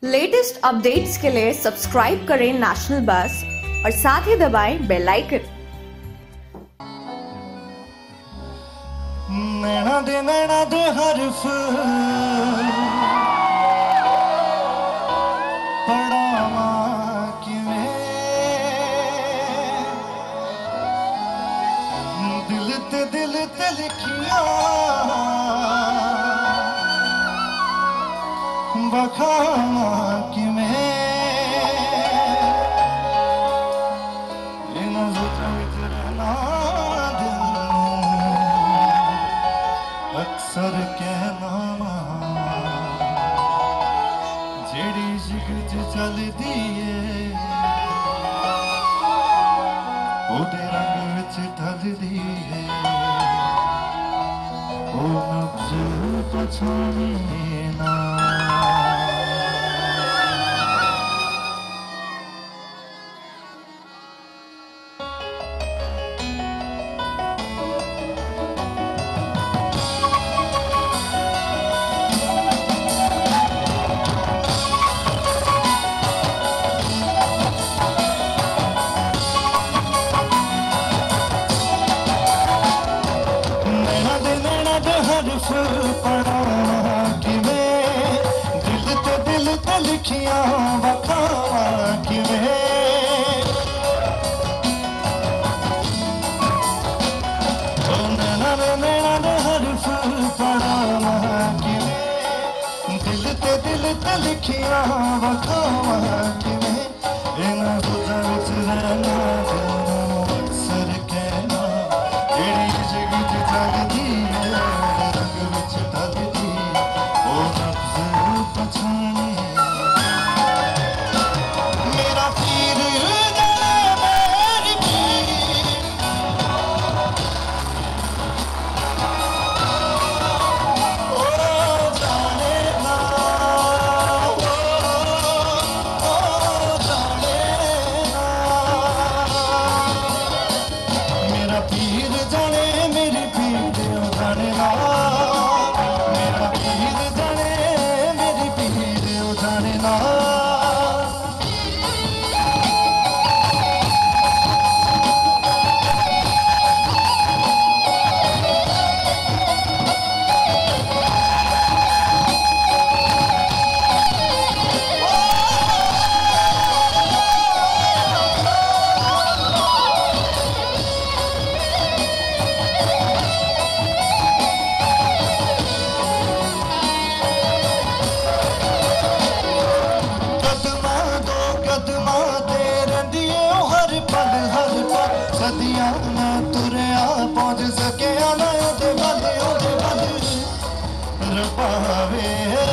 Latest updates के लिए subscribe करें नेशनल बस और साथ ही दबाएं बेल आइकन। नैना दे हरफ पढ़ावा किवें दिल ते लिखियां बखावा किवें इन जुल्फ़ रहना दिल अक्सर कहना जेड़ी जिगज चलदी है ओदे रंग विच ढलदी है ओ नब्ज़ पछाणे ना। हरफ पढ़ावा किवें दिल ते लिखियां बखावा किवें ओ नैना दे हरफ पढ़ावा किवें दिल ते लिखियां बखावा किवें इन्हां सोचां विच रहना अक्सर कहना जेड़ी जिगज चलदी है मेरा पीर जाने मेरी पीर जाने ना मेरा पीर जाने मेरी पीर जाने ना। सदियां ना तुरया पहुंच सके ना ओदे बल रब्बा वे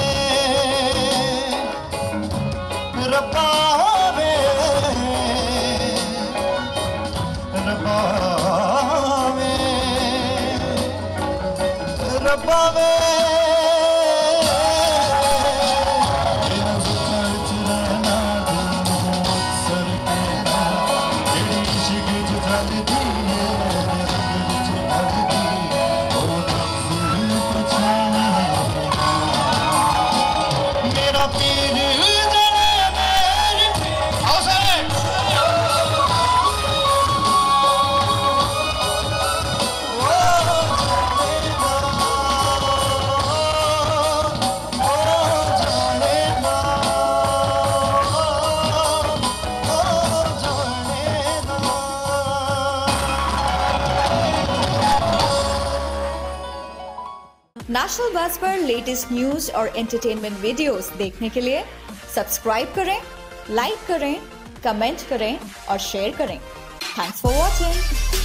रब्बा वे रब्बा वे रब्बा वे नेशनल बस पर लेटेस्ट न्यूज और एंटरटेनमेंट वीडियोस देखने के लिए सब्सक्राइब करें, लाइक करें, कमेंट करें और शेयर करें। Thanks for watching.